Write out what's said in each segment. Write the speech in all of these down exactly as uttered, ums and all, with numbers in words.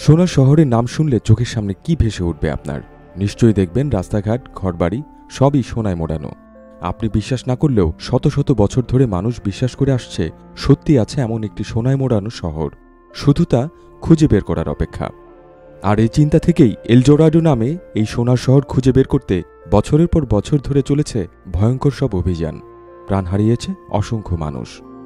সোনার শহরের নাম শুনলে চোখের সামনে কি ভেসে উঠবে আপনার? নিশ্চয়ই দেখবেন রাস্তাঘাট, ঘরবাড়ি সবই সোনায় মোড়ানো। আপনি বিশ্বাস না করলেও শত শত বছর ধরে মানুষ বিশ্বাস করে আসছে সত্যি আছে এমন একটি সোনায় মোড়ানো শহর, শুধু তা খুঁজে বের করার অপেক্ষা। আর এই চিন্তা থেকেই এল ডোরাডো নামে এই সোনার শহর খুঁজে বের করতে বছরের পর বছর ধরে চলেছে ভয়ঙ্কর সব অভিযান। প্রাণ হারিয়েছে অসংখ্য মানুষ।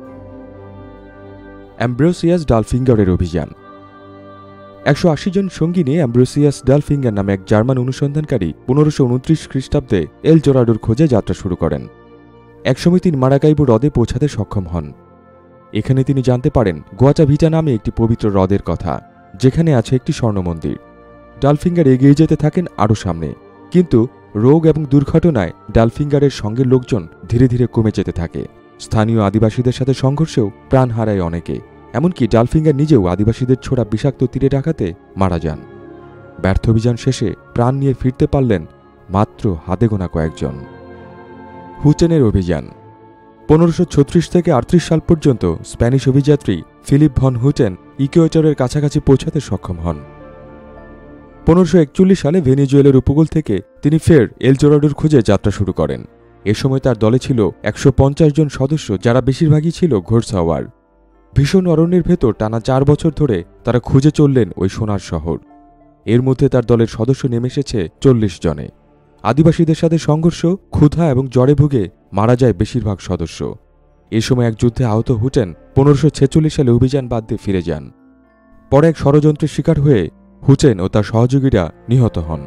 অ্যাম্ব্রোসিয়াস ডালফিঙ্গারের অভিযান। একশো আশি জন সঙ্গী নিয়ে অ্যাম্ব্রোসিয়াস ডালফিঙ্গার নামে এক জার্মান অনুসন্ধানকারী পনেরোশো উনত্রিশ খ্রিস্টাব্দে এল ডোরাডোর খোঁজে যাত্রা শুরু করেন। একসময় তিনি মারাকাইবো হ্রদে পৌঁছাতে সক্ষম হন। এখানে তিনি জানতে পারেন গোয়াচা ভিটা নামে একটি পবিত্র হ্রদের কথা, যেখানে আছে একটি স্বর্ণ মন্দির। ডালফিঙ্গার এগিয়ে যেতে থাকেন আরও সামনে, কিন্তু রোগ এবং দুর্ঘটনায় ডালফিঙ্গারের সঙ্গের লোকজন ধীরে ধীরে কমে যেতে থাকে। স্থানীয় আদিবাসীদের সাথে সংঘর্ষেও প্রাণ হারায় অনেকে, এমনকি ডালফিঙ্গার নিজেও আদিবাসীদের ছোড়া বিষাক্ত তীরে ডাকাতে মারা যান। ব্যর্থ অভিযান শেষে প্রাণ নিয়ে ফিরতে পারলেন মাত্র হাতে গোনা কয়েকজন। হুচেনের অভিযান। পনেরোশো ছত্রিশ থেকে আটত্রিশ সাল পর্যন্ত স্প্যানিশ অভিযাত্রী ফিলিপ ভন হুটেন ইকুয়েটরের কাছাকাছি পৌঁছাতে সক্ষম হন। পনেরোশো একচল্লিশ সালে ভেনেজুয়েলার উপকূল থেকে তিনি ফের এল ডোরাডোর খোঁজে যাত্রা শুরু করেন। এ সময় তার দলে ছিল একশো পঞ্চাশ জন সদস্য, যারা বেশিরভাগই ছিল ঘোড়সাওয়ার। ভীষণ অরণ্যের ভেতর টানা চার বছর ধরে তারা খুঁজে চললেন ওই সোনার শহর। এর মধ্যে তার দলের সদস্য নেমে এসেছে চল্লিশ জনে। আদিবাসীদের সাথে সংঘর্ষ, ক্ষুধা এবং জ্বরে ভুগে মারা যায় বেশিরভাগ সদস্য। এ সময় এক যুদ্ধে আহত হুটেন পনেরোশো ছেচল্লিশ সালে অভিযান বাদ দিয়ে ফিরে যান। পরে এক ষড়যন্ত্রের শিকার হয়ে হুচেন ও তার সহযোগীরা নিহত হন।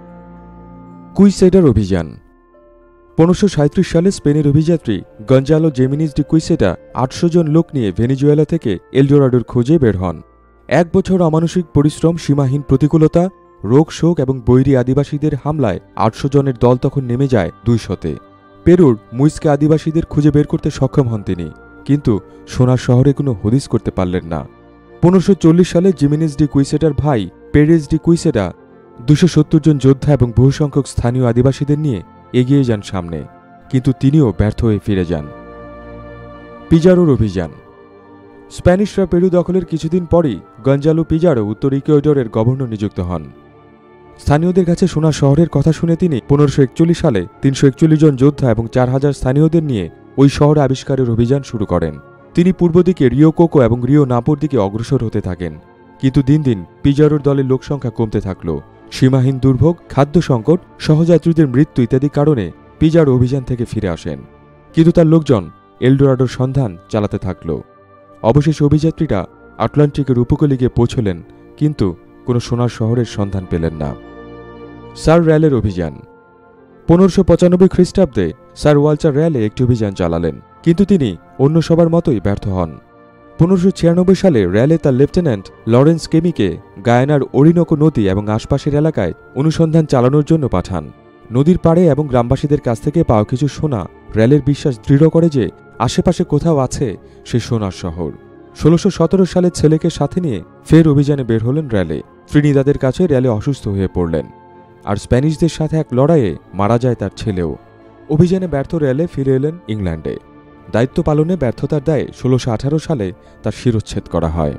কুইসেডার অভিযান। পনেরোশো সাঁত্রিশ সালে স্পেনের অভিযাত্রী গঞ্জালো জেমিনিস ডি কুইসেডা আটশো জন লোক নিয়ে ভেনেজুয়েলা থেকে এল ডোরাডোর খোঁজে বের হন। এক বছর অমানসিক পরিশ্রম, সীমাহীন প্রতিকূলতা, রোগ শোক এবং বৈরী আদিবাসীদের হামলায় আটশো জনের দল তখন নেমে যায় দুইশোতে। পেরুর মুইস্কে আদিবাসীদের খুঁজে বের করতে সক্ষম হন তিনি, কিন্তু সোনার শহরে কোনো হদিস করতে পারলেন না। পনেরোশো চল্লিশ সালে জিমিনিস ডি কুইসেডার ভাই পেরেজ ডি কুইসেডা দুশো সত্তর জন যোদ্ধা এবং বহু সংখ্যক স্থানীয় আদিবাসীদের নিয়ে এগিয়ে যান সামনে, কিন্তু তিনিও ব্যর্থ হয়ে ফিরে যান। পিজারোর অভিযান। স্প্যানিশরা পেরু দখলের কিছুদিন পরই গঞ্জালো পিজারো উত্তর ইকুয়েডরের গভর্নর নিযুক্ত হন। স্থানীয়দের কাছে সোনার শহরের কথা শুনে তিনি পনেরোশো একচল্লিশ সালে তিনশো একচল্লিশ জন যোদ্ধা এবং চার হাজার স্থানীয়দের নিয়ে ওই শহর আবিষ্কারের অভিযান শুরু করেন। তিনি পূর্ব দিকে রিও কোকো এবং রিও নাপোর দিকে অগ্রসর হতে থাকেন, কিন্তু দিন দিন পিজারোর দলের লোকসংখ্যা কমতে থাকল। সীমাহীন দুর্ভোগ, খাদ্য সংকট, সহযাত্রীদের মৃত্যু ইত্যাদি কারণে পিজারো অভিযান থেকে ফিরে আসেন, কিন্তু তার লোকজন এল ডোরাডোর সন্ধান চালাতে থাকল। অবশেষে অভিযাত্রীরা আটলান্টিকের উপকূলে গিয়ে পৌঁছলেন, কিন্তু কোনো সোনার শহরের সন্ধান পেলেন না। স্যার র্যালের অভিযান। পনেরোশো পঁচানব্বই খ্রিস্টাব্দে স্যার ওয়াল্টার র্যালে একটি অভিযান চালালেন, কিন্তু তিনি অন্য সবার মতোই ব্যর্থ হন। পনেরোশো ছিয়ানব্বই সালে র্যালে তার লেফটেন্যান্ট লরেন্স কেমিকে গায়ানার ওরিনোকো নদী এবং আশপাশের এলাকায় অনুসন্ধান চালানোর জন্য পাঠান। নদীর পাড়ে এবং গ্রামবাসীদের কাছ থেকে পাওয়া কিছু সোনা র্যালের বিশ্বাস দৃঢ় করে যে আশেপাশে কোথাও আছে সেই সোনার শহর। ষোলোশো সতেরো সালে ছেলেকে সাথে নিয়ে ফের অভিযানে বের হলেন র্যালে। ত্রিনিদাদের কাছে র্যালে অসুস্থ হয়ে পড়লেন, আর স্প্যানিশদের সাথে এক লড়াইয়ে মারা যায় তার ছেলেও। অভিযানে ব্যর্থ র্যালে ফিরে এলেন ইংল্যান্ডে। দায়িত্ব পালনে ব্যর্থতার দায়ে ষোলোশো আঠারো সালে তার শিরচ্ছেদ করা হয়।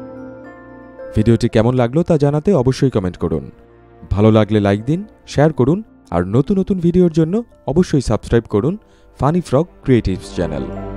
ভিডিওটি কেমন লাগলো তা জানাতে অবশ্যই কমেন্ট করুন। ভালো লাগলে লাইক দিন, শেয়ার করুন, আর নতুন নতুন ভিডিওর জন্য অবশ্যই সাবস্ক্রাইব করুন ফানি ফ্রগ ক্রিয়েটিভস চ্যানেল।